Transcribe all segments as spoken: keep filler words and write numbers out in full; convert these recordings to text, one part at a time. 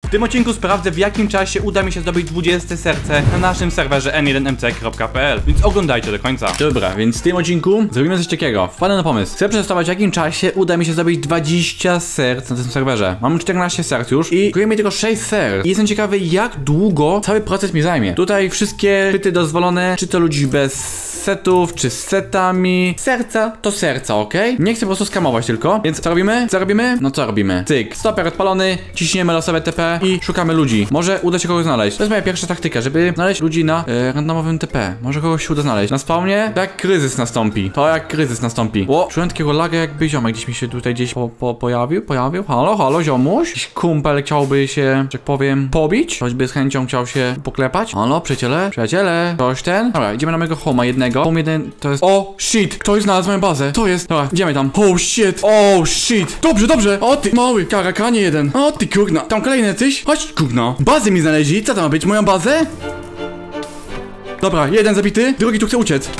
W tym odcinku sprawdzę, w jakim czasie uda mi się zdobyć dwudzieste serce na naszym serwerze n jeden m c kropka p l, więc oglądajcie do końca. Dobra, więc w tym odcinku zrobimy coś takiego. Wpadłem na pomysł. Chcę przetestować, w jakim czasie uda mi się zdobyć dwadzieścia serc na tym serwerze. Mam czternaście serc już i brakuje mi tylko sześć serc. I jestem ciekawy, jak długo cały proces mi zajmie. Tutaj wszystkie pyty dozwolone, czy to ludzi bez setów, czy z setami. Serca to serca, ok? Nie chcę po prostu skamować tylko. Więc co robimy? Co robimy? No co robimy? Cyk. Stoper odpalony, ciśniemy losowe T P i szukamy ludzi. Może uda się kogoś znaleźć. To jest moja pierwsza taktyka, żeby znaleźć ludzi na e, randomowym T P. Może kogoś się uda znaleźć. Na spawnie to jak kryzys nastąpi. To jak kryzys nastąpi. O, czułem takiego laga, jakby ziomek gdzieś mi się tutaj gdzieś po, po, pojawił, pojawił. Halo, halo, ziomuś. Jakiś kumpel chciałby się, że tak powiem, pobić. Choćby z chęcią chciał się poklepać. Halo, przyjaciele, przyjaciele. Ktoś ten? Dobra, idziemy na mojego homa jednego. Home jeden to jest... O, shit. Ktoś znalazł moją bazę. To jest... Dobra, idziemy tam. Oh, shit. Oh, shit. Dobrze, dobrze. O, ty mały karakanie jeden. O, ty kurna. Tam kolejny jacyś. Chodź, kurna. Bazę mi znaleźli. Co to ma być? Moją bazę? Dobra, jeden zabity. Drugi tu chce uciec.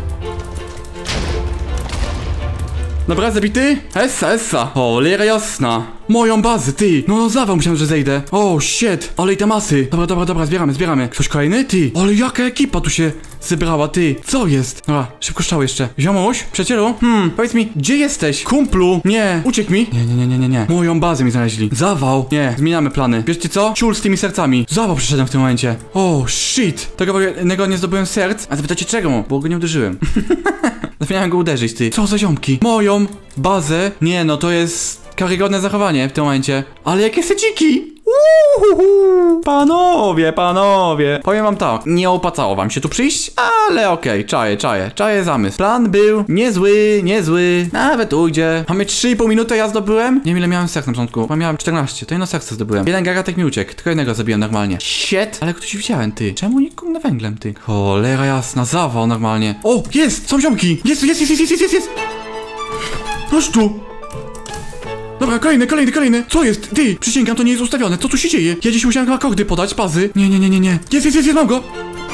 Dobra, zabity? Essa, essa. Cholera jasna. Moją bazę, ty. No, no, zawał myślałem, że zejdę. O, oh, shit. Ale i te masy. Dobra, dobra, dobra, zbieramy, zbieramy. Ktoś kolejny? Ty. Ale jaka ekipa tu się zebrała, ty. Co jest? Dobra, szybko strzał jeszcze. Ziomuś, przyjacielu? Hmm, powiedz mi, gdzie jesteś? Kumplu? Nie. Uciekł mi? Nie, nie, nie, nie, nie, nie. Moją bazę mi znaleźli. Zawał. Nie, zmieniamy plany. Wiecie co? Ciul z tymi sercami. Zawał przyszedłem w tym momencie. O, oh, shit. Tego jednego nie zdobyłem serc. A zapytacie czego? Bo go nie uderzyłem. Zapomniałem go uderzyć, ty. Co za ziomki? Moją bazę? Nie, no to jest karygodne zachowanie w tym momencie. Ale jakie seciki! Uhuhu. Panowie, panowie. Powiem wam tak, nie opłacało wam się tu przyjść, ale okej, okay, czaję, czaję, czaję zamysł. Plan był niezły, niezły, nawet ujdzie. Mamy trzy i pół minuty, ja zdobyłem. Nie wiem ile miałem serc na początku, bo miałem czternaście, to jedno serce zdobyłem. Jeden gagatek mi uciekł, tylko jednego zabiłem normalnie. Shit, ale ktoś widziałem, ty. Czemu nie kumnę węglem, ty? Cholera jasna, zawał normalnie. O, jest, są ziomki. Jest, jest, jest, jest, jest, jest, jest. Chodź tu. Dobra, kolejny, kolejny, kolejny. Co jest? Ty, przysięgam, to nie jest ustawione. Co tu się dzieje? Ja dziś musiałem chyba kordy podać, bazy. Nie, nie, nie, nie, nie. Jest, jest, jest, jest, mam go.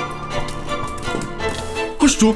Chodź tu.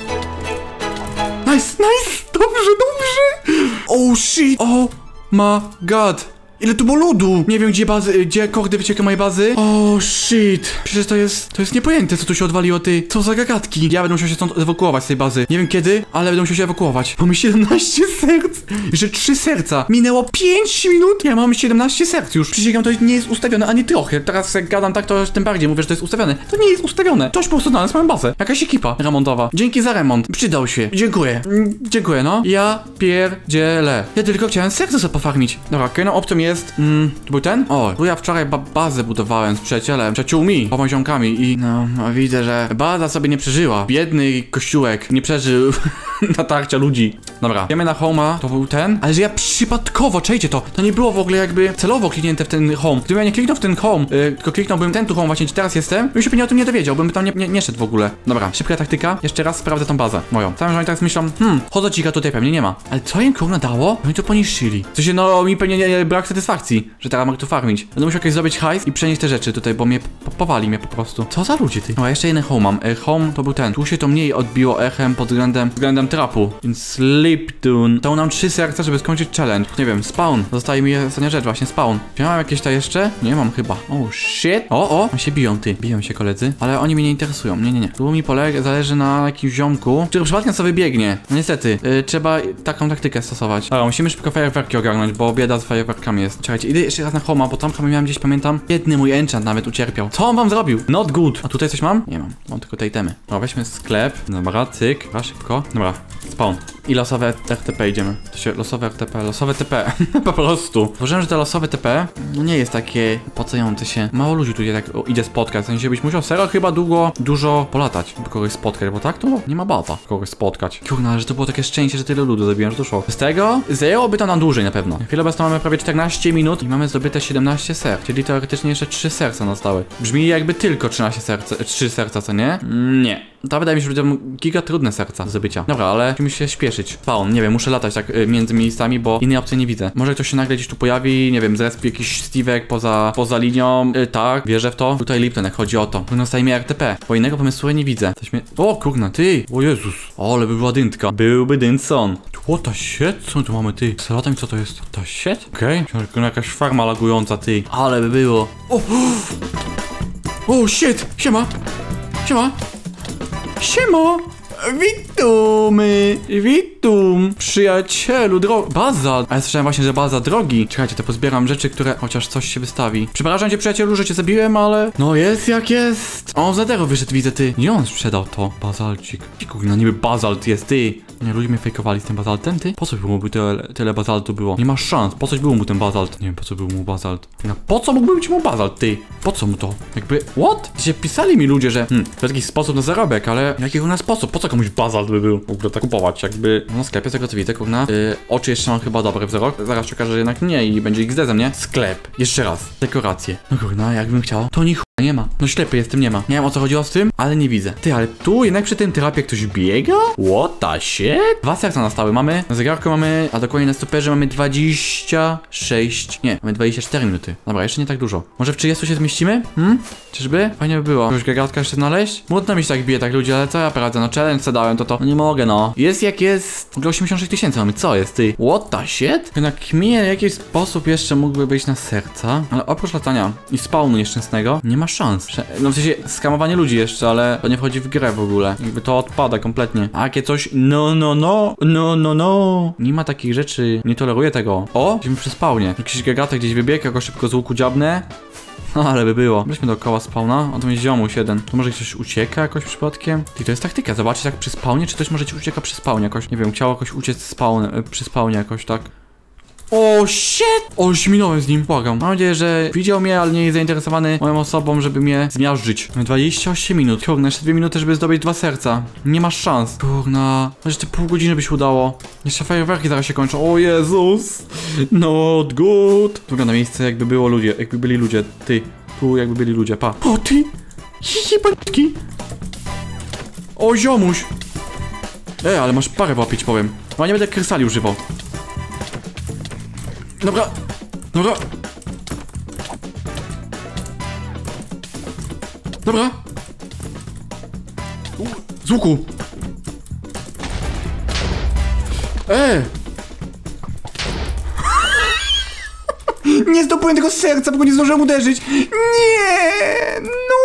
Nice, nice. Dobrze, dobrze. Oh, shit. Oh my god. Ile tu było ludu? Nie wiem, gdzie bazy, gdzie kordy wyciekają mojej bazy. O, oh, shit. Przecież to jest, to jest niepojęte, co tu się odwaliło, ty. Co za gagatki. Ja będę musiał się stąd ewakuować z tej bazy. Nie wiem kiedy, ale będę musiał się ewakuować. Bo mi siedemnaście serc. Jeszcze trzy serca. Minęło pięć minut. Ja mam siedemnaście serc już. Przysięgam, to nie jest ustawione ani trochę. Teraz jak gadam tak, to tym bardziej mówię, że to jest ustawione. To nie jest ustawione. Ktoś po prostu znalazł moją bazę. Jakaś ekipa remontowa. Dzięki za remont. Przydał się. Dziękuję. Mm, dziękuję, no. Ja pierdzielę. Ja tylko chciałem serce sobie pofarmić. Dobra, kolejną opcją jest Jest, mm, to był ten? O, tu ja wczoraj ba bazę budowałem z przyjacielem, przyjaciółmi, ziomkami i no, no, widzę, że baza sobie nie przeżyła. Biedny kościółek nie przeżył natarcia ludzi. Dobra, idziemy na homa, to był ten, ale że ja przypadkowo, czejcie to, to nie było w ogóle jakby celowo kliknięte w ten home. Gdybym ja nie kliknął w ten home, yy, tylko kliknąłbym ten tu home właśnie, gdzie teraz jestem, bym się pewnie o tym nie dowiedział, bym tam nie, nie, nie szedł w ogóle. Dobra, szybka taktyka, jeszcze raz sprawdzę tą bazę moją. Sam, że oni teraz myślą, hmm, chodzocika tutaj pewnie nie ma. Ale co im kurna dało? Oni to poniszczyli. W sensie, no, mi pewnie nie, nie, brak satysfakcji, że teraz mogę tu farmić. Będę musiał jakieś zrobić hajs i przenieść te rzeczy tutaj, bo mnie po powali mnie po prostu. Co za ludzie, ty? No, a jeszcze jeden home mam. E, home to był ten. Tu się to mniej odbiło echem pod względem, względem trapu. Więc Sleeptune. To nam trzy serca, żeby skończyć challenge. Nie wiem, spawn. Zostaje mi ostatnia rzecz, właśnie spawn. Czy mam jakieś ta jeszcze? Nie mam chyba. Oh shit. O, o. Oni się biją, ty. Biją się koledzy. Ale oni mnie nie interesują. Nie, nie, nie. Tu mi polega, zależy na jakimś ziomku, który przypadkiem sobie biegnie. No niestety. Yy, trzeba taką taktykę stosować. Dobra, musimy szybko fajerwerki ogarnąć, bo bieda z fajerwerkami jest. Czekajcie, idę jeszcze raz na homa, bo tam chyba miałem gdzieś, pamiętam, jedny mój enchant nawet ucierpiał. Co on wam zrobił? Not good. A tutaj coś mam? Nie mam. Mam tylko te itemy. Dobra, weźmy sklep. Dobra, cyk. Dobra, szybko. Dobra, spawn. I losowe R T P idziemy. To się losowe R T P, losowe T P. Po prostu. Uważam, że te losowe T P no nie jest takie opłacające się. Mało ludzi tu tak o, idzie spotkać. W sensie byś musiał serio chyba długo, dużo polatać, by kogoś spotkać, bo tak to nie ma bata kogoś spotkać. Kurna, ale że to było takie szczęście, że tyle ludu zabiłem, że to szło. Z tego zajęłoby to nam dłużej na pewno. W chwilę obecną mamy prawie czternaście minut i mamy zdobyte siedemnaście serc, czyli teoretycznie jeszcze trzy serca zostały. Brzmi jakby tylko trzynaście serca, trzy serca, co nie? Nie. To wydaje mi się, że będą giga trudne serca do zdobycia. Dobra, ale musimy się śpieszyć. przyspieszyć. Spawn, nie wiem, muszę latać tak y, między miejscami, bo innej opcji nie widzę. Może ktoś się nagle gdzieś tu pojawi, nie wiem, zrespi jakiś Steve'ek poza, poza linią. Y, tak, wierzę w to. Tutaj Lipton, jak chodzi o to. Powinno stajemy R T P, bo innego pomysłu nie widzę. Coś mnie... O, kurna, ty! O Jezus! O, ale by była dyntka. Byłby dynson. What the shit? Co tu mamy, ty? Salatem, co to jest? To shit? Okej. Okay. Jakaś farma lagująca, ty. Ale by było. O! O, shit! Siema! Siema! Siema! Witumy! Witum! Przyjacielu, drogi... Baza! A ja słyszałem właśnie, że baza drogi. Czekajcie, to pozbieram rzeczy, które... Chociaż coś się wystawi. Przepraszam cię, przyjacielu, że cię zabiłem, ale... No jest jak jest. O, za zero wyszedł, widzę, ty. Nie on sprzedał to. Bazalcik. Kurna, niby bazalt jest, ty. Nie, ludzie mnie fejkowali z tym bazaltem, ty? Po co było mu tyle, tyle bazaltu było? Nie ma szans. Po coś był mu ten bazalt? Nie wiem, po co był mu bazalt. No, po co mógłby być mu bazalt, ty? Po co mu to? Jakby... What? Dzisiaj pisali mi ludzie, że... Hmm, to jakiś sposób na zarobek, ale... Jaki u nas sposób? Po co komuś bazalt by był? W ogóle tak kupować, jakby... No, na sklepie, z tego co widzę, kurna. Yy, oczy jeszcze mam chyba dobry wzrok. Zaraz się okaże, że jednak nie i będzie X D ze mnie. Sklep. Jeszcze raz. Dekoracje. No kurna, jakbym chciał. To ni nie ma. No ślepy jestem, nie ma. Nie wiem o co chodziło z tym, ale nie widzę. Ty, ale tu jednak przy tym terapie ktoś biega? What the shit? Dwa serca nastały. Mamy na zegarku mamy, a dokładnie na stoperze mamy dwadzieścia sześć. Nie, mamy dwadzieścia cztery minuty. Dobra, jeszcze nie tak dużo. Może w trzydziestu się zmieścimy? Hmm? Czyżby? Fajnie by było. Jakąś gagatka jeszcze znaleźć? Młodno mi się tak bije, tak ludzie, ale co ja poradzę? No challenge co dałem, to to. No nie mogę, no. Jest jak jest. W ogóle osiemdziesiąt sześć tysięcy mamy. Co jest, ty? What the shit? Na kminie w jakiś sposób jeszcze mógłby być na serca, ale oprócz latania i spawnu nieszczęsnego nie ma szans. No w sensie skamowanie ludzi jeszcze, ale to nie wchodzi w grę w ogóle. Jakby to odpada kompletnie. A jakie coś, no, no, no, no, no, no. Nie ma takich rzeczy, nie toleruję tego. O, jesteśmy przy spawnie. Jakiś gagatek gdzieś wybiegł, jakoś szybko z łuku dziabnę. No ale by było. Weźmy dookoła spawna. A to jest ziomuś jeden. To może ktoś ucieka jakoś przypadkiem? I to jest taktyka. Zobaczcie tak przy spawnie, czy ktoś może ci ucieka przy spawnie jakoś. Nie wiem, chciał jakoś uciec spawn, przy spawnie jakoś, tak. O, shit! O, śminąłem z nim, błagam. Mam nadzieję, że widział mnie, ale nie jest zainteresowany moją osobą, żeby mnie zmiażdżyć. Mamy dwadzieścia osiem minut. Kurna, jeszcze dwie minuty, żeby zdobyć dwa serca. Nie masz szans. Kurna. Jeszcze pół godziny by się udało. Jeszcze fajerwerki zaraz się kończą. O Jezus! Not good. Wygląda miejsce, jakby było ludzie, jakby byli ludzie. Ty, tu jakby byli ludzie, pa. O, ty! Hihi, panitki! O, ziomuś! E, ale masz parę w łapie, ci powiem. No, nie będę krystali używał. Dobra, dobra. Dobra. U, z łuku. E! Nie zdobyłem tego serca, bo nie zdążyłem uderzyć. Nie! No!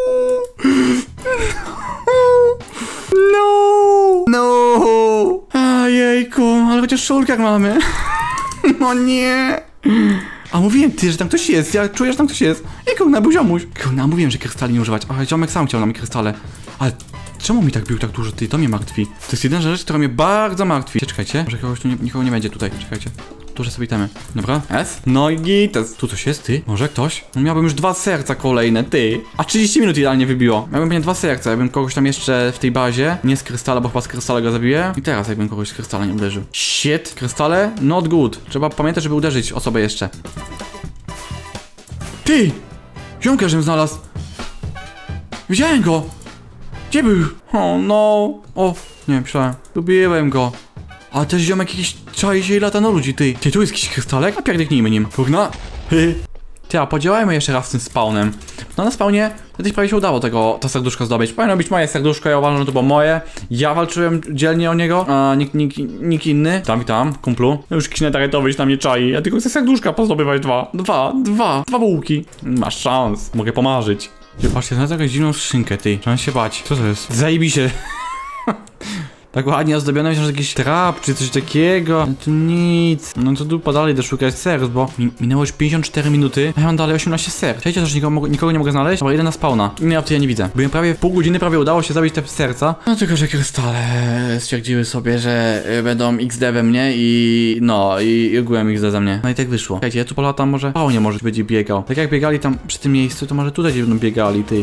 No! No! A jejku, ale chociaż szulkach mamy. No nie! A mówiłem ty, że tam ktoś jest, ja czuję, że tam ktoś jest. I kurna, był ziomuś. Kurna, mówiłem, że krystali nie używać. A ziomek sam chciał na mnie krystale. Ale czemu mi tak bił tak dużo, ty? To mnie martwi. To jest jedna rzecz, która mnie bardzo martwi. Czekajcie, może kogoś tu nie, nikogo nie będzie tutaj. Czekajcie. Duże sobie temy. Dobra, S. No i gites. Tu coś jest, ty? Może ktoś? No miałbym już dwa serca kolejne, ty. A trzydzieści minut idealnie wybiło. Miałbym mieć dwa serca, jakbym kogoś tam jeszcze w tej bazie. Nie z krystala, bo chyba z krystala go zabiję. I teraz jakbym kogoś z krystala nie uderzył. Shit. Krystale? Not good. Trzeba pamiętać, żeby uderzyć osobę jeszcze. Ty! Ziomka, żebym znalazł. Widziałem go. Gdzie był? O, no. O, nie, myślałem. Lubiłem go. A też ziomek jakiś czai się i lata na ludzi, ty. Ty, tu jest jakiś krystalek? A pierdyknijmy nim. Kurna. Ty, a podziałajmy jeszcze raz z tym spawnem. No na spawnie kiedyś prawie się udało tego, to serduszko zdobyć. Powinno być moje serduszko, ja uważam, że to było moje. Ja walczyłem dzielnie o niego, a nikt, nikt, nikt inny. Tam i tam, kumplu. No już kinetarytowy się na mnie czai. Ja tylko chcę serduszka pozdobywać dwa. Dwa, dwa, dwa bułki. Masz szans, mogę pomarzyć. Ty, patrzcie, znalazłem jakąś dziwną skrzynkę, ty. Trzeba się bać. Co to jest? Zajebiście. Tak ładnie ozdobione, myślę, że jakiś trap czy coś takiego. No tu nic. No to dupa, dalej idę szukać serc, bo mi minęło już pięćdziesiąt cztery minuty, a ja mam dalej osiemnaście serc. Wiecie, że nikogo, nikogo nie mogę znaleźć? Dobra, idę na spawna. Innej opcji ja nie widzę. Byłem prawie pół godziny, prawie udało się zabić te serca. No tylko, że krystale stwierdziły sobie, że będą X D we mnie i... no, i ogółem X D za mnie. No i tak wyszło. Słuchajcie, ja tu polatam, może spawnie może będzie biegał. Tak jak biegali tam przy tym miejscu, to może tutaj będą biegali, ty.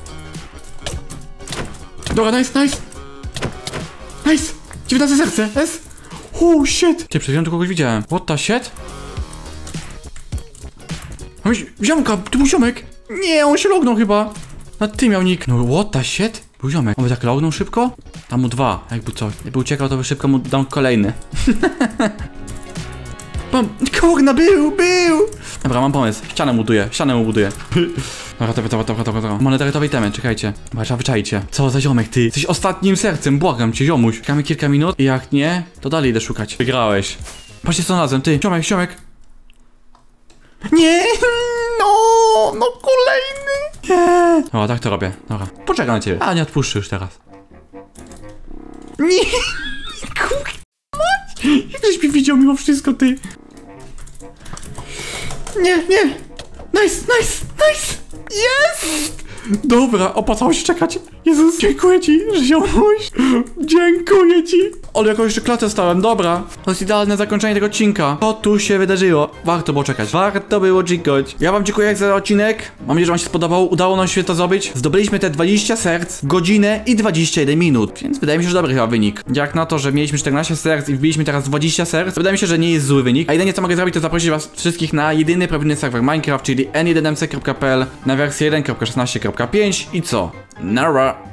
Dobra, nice, nice. Nice! dziewiętnaste serce! S! Oh shit! Ty, przed chwilą tu kogoś widziałem. What the shit? Mam ziomka! Tu był ziomek! Nie, on się lognął chyba! Na ty miał nick. No what the shit? Był ziomek. On by tak lognął szybko? Dam mu dwa, jakby coś. Jakby uciekał, to by szybko mu dam kolejny. Mam, kurna, był, był! Dobra, mam pomysł. Ścianę buduję, ścianę mu buduję. Dobra, dobra, dobra, dobra, dobra, dobra. Monetarytowej temy, czekajcie. Dobra, trzeba wyczaicie. Co za ziomek, ty? Jesteś ostatnim sercem, błagam cię, ziomuś. Czekamy kilka minut i jak nie, to dalej idę szukać. Wygrałeś. Patrzcie co razem, ty. Ziomek, ziomek. Nie! No, no kolejny! Nie! Dobra, tak to robię, dobra. Poczekam na ciebie. A, nie odpuszczę już teraz. Nie! Kurwa mać! Jak żeś mi widział mimo wszystko, ty? Nie, nie! Nice, nice, nice! Jest! Dobra, opłacało się czekać. Jezus, dziękuję ci, ziomuś. Dziękuję ci. Ale jakąś jeszcze klatę stałem, dobra. To jest idealne zakończenie tego odcinka. Co tu się wydarzyło? Warto było czekać. Warto było czekać. Ja wam dziękuję za odcinek. Mam nadzieję, że wam się spodobał. Udało nam się to zrobić. Zdobyliśmy te dwadzieścia serc, godzinę i dwadzieścia jeden minut. Więc wydaje mi się, że dobry chyba wynik. Jak na to, że mieliśmy czternaście serc i wbiliśmy teraz dwadzieścia serc, wydaje mi się, że nie jest zły wynik. A jedynie co mogę zrobić, to zaprosić was wszystkich na jedyny prawdziwy serwer Minecraft, czyli n jeden m c kropka p l na wersję jeden kropka szesnaście kropka pięć i co? Nara!